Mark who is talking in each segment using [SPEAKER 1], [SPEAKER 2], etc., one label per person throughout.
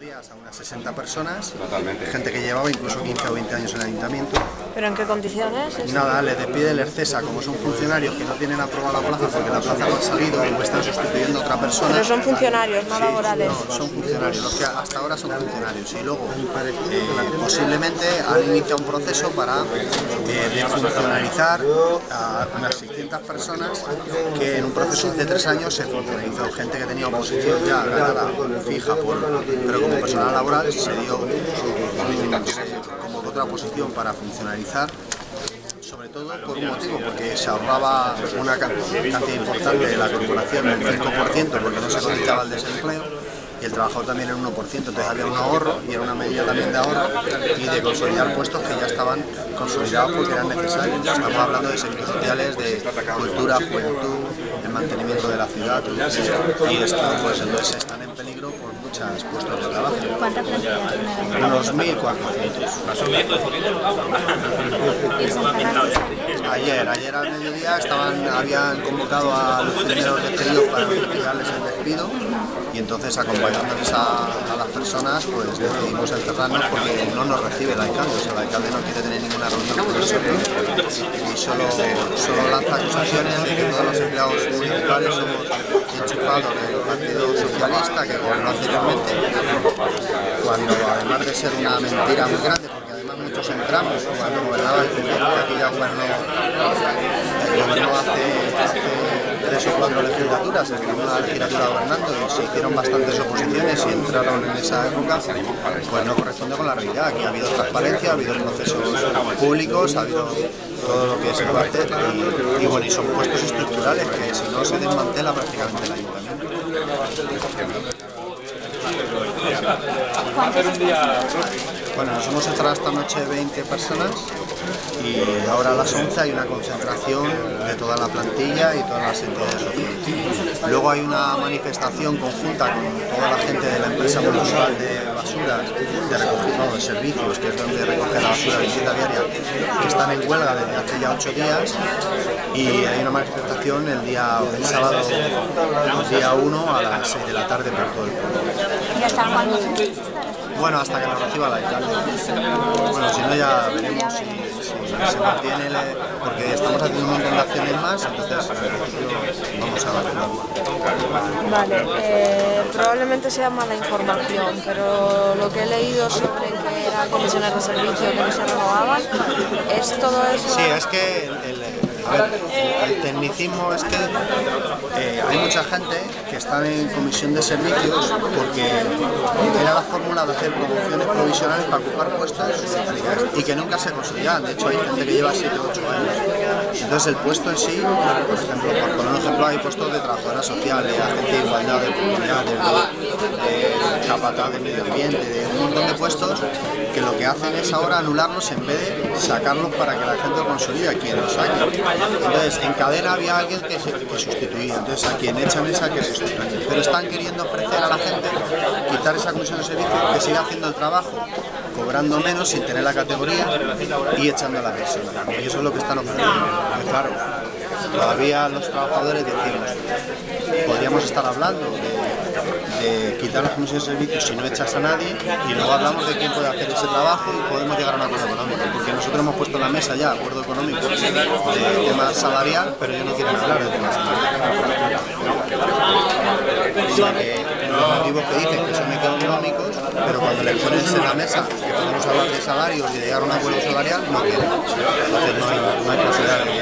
[SPEAKER 1] días a unas 60 personas, gente que llevaba incluso 15 o 20 años en el ayuntamiento.
[SPEAKER 2] ¿Pero en qué condiciones?
[SPEAKER 1] Nada, les despide el ERCESA, como son funcionarios que no tienen aprobada la plaza porque la plaza no ha salido o están sustituyendo a otra persona.
[SPEAKER 2] Pero son funcionarios, no laborales.
[SPEAKER 1] No, son funcionarios, los que hasta ahora son funcionarios. Y luego, posiblemente han iniciado un proceso para defuncionalizar a unas 600 personas que en un proceso de 3 años se funcionalizó. Gente que tenía oposición ya ganada, fija, pero como personal laboral se dio como otra posición para funcionalizar, sobre todo por un motivo, porque se ahorraba una cantidad importante de la corporación, el 5%, porque no se cotizaba el desempleo, y el trabajador también el 1%, entonces había un ahorro y era una medida también de ahorro y de consolidar puestos que ya estaban consolidados porque eran necesarios. Estamos hablando de servicios sociales, de cultura, juventud, el mantenimiento de la ciudad, y esto, pues entonces están en peligro por muchos puestos de trabajo.
[SPEAKER 3] ¿Cuánta plantilla tiene?
[SPEAKER 1] Unos 1.400. Ayer al mediodía habían convocado a los primeros despedidos para notificarles el despido, y entonces acompañándoles a las personas pues decidimos encerrarnos porque no nos recibe el alcalde, o sea, el alcalde no quiere tener ninguna reunión con nosotros y solo lanza acusaciones de que todos los empleados municipales somos enchufados del Partido Socialista que gobernó anteriormente, cuando además de ser una mentira muy grande, porque además muchos entramos cuando gobernaba el PP, que aquí ya gobernó hace 3 o 4 legislaturas, estuvimos una legislatura gobernando y se hicieron bastantes oposiciones y entraron en esa época, pues no corresponde con la realidad. Aquí ha habido transparencia, ha habido procesos públicos, ha habido todo lo que se puede hacer y bueno, y son puestos estructurales que si no se desmantela prácticamente el ayuntamiento. Bueno, nos hemos entrado esta noche 20 personas y ahora a las 11 hay una concentración de toda la plantilla y todas las entidades sociales. Luego hay una manifestación conjunta con toda la gente de la empresa municipal de basuras, de servicios, que es donde recoge la basura de visita diaria, que están en huelga desde hace ya 8 días, y hay una manifestación el sábado, día 1 a las 6 de la tarde por todo el pueblo.
[SPEAKER 3] ¿Y hasta cuándo?
[SPEAKER 1] Bueno, hasta que nos reciba el alcalde. Bueno, si no ya veremos si se mantiene, porque estamos haciendo un montón de acciones más, entonces vamos a ver.
[SPEAKER 2] Vale, probablemente sea mala información, pero lo que he leído sobre que eran comisiones de servicio que no se renovaban, ¿es todo eso?
[SPEAKER 1] Sí, es que el tecnicismo es que hay mucha gente que está en comisión de servicios porque era la fórmula de hacer promociones provisionales para ocupar puestos y que nunca se consolidan. De hecho, hay gente que lleva 7 o 8 años. Entonces, el puesto en sí, por ejemplo, por poner un ejemplo, hay puestos de trabajadora social, de agente de igualdad de oportunidades, de capataz de medio ambiente, de un montón de puestos que lo que hacen es ahora anularlos en vez de sacarlos para que la gente lo consolide a quien los saque. Entonces, en cadena había alguien que sustituía, entonces a quien echan esa que sustituye. Pero están queriendo ofrecer a la gente quitar esa comisión de servicio, que siga haciendo el trabajo, cobrando menos, sin tener la categoría y echando a la persona. Y eso es lo que están ofreciendo. Pero claro, todavía los trabajadores decimos, podríamos estar hablando de quitar la comisión de servicios si no echas a nadie, y luego hablamos de quién puede hacer ese trabajo y podemos llegar a un acuerdo económico, porque nosotros hemos puesto en la mesa ya acuerdo económico de tema salarial, pero ellos no quieren hablar de tema salarial. Los motivos que dicen que son económicos, pero cuando les pones en la mesa que podemos hablar de salarios y de llegar a un acuerdo salarial, no quieren. Entonces no hay posibilidad de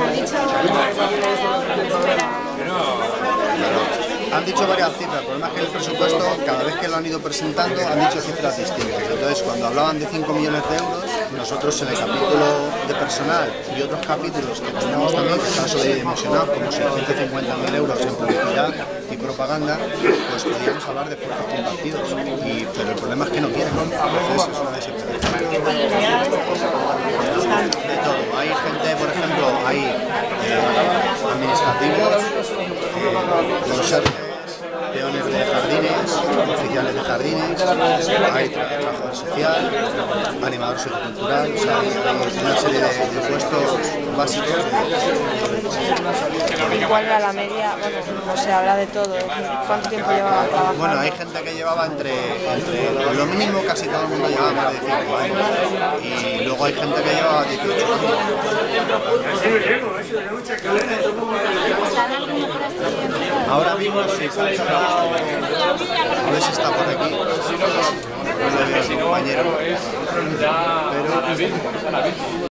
[SPEAKER 1] diálogo. Han dicho varias cifras, el problema es que el presupuesto, cada vez que lo han ido presentando, han dicho cifras distintas. Entonces, cuando hablaban de 5 millones de euros, nosotros en el capítulo de personal y otros capítulos que tenemos también, que están sobredimensionados, como 650.000 euros en publicidad y propaganda, pues podríamos hablar de esfuerzos compartidos. Pero el problema es que no quieren, entonces es una desesperación. De todo. Hay gente, por ejemplo, hay administrativos, conserjes, peones de jardines, oficiales de jardines, hay trabajador social, animador sociocultural, o sea, hay una serie de puestos básicos.
[SPEAKER 2] ¿Cuál era la media? Bueno, no se habla de todo, ¿cuánto tiempo llevaba trabajando?
[SPEAKER 1] Bueno, hay gente que llevaba entre lo mínimo, casi todo el mundo llevaba más de 5 años, y luego hay gente que llevaba 18 años. Ahora mismo sí, se ha entrado, a ver si está por aquí, no lo veo el compañero, pero